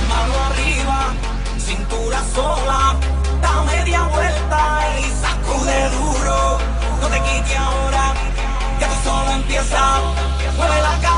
mano arriba, cintura sola, da media vuelta y sacude duro. No te quites ahora, que esto solo empieza. Mueve la cara.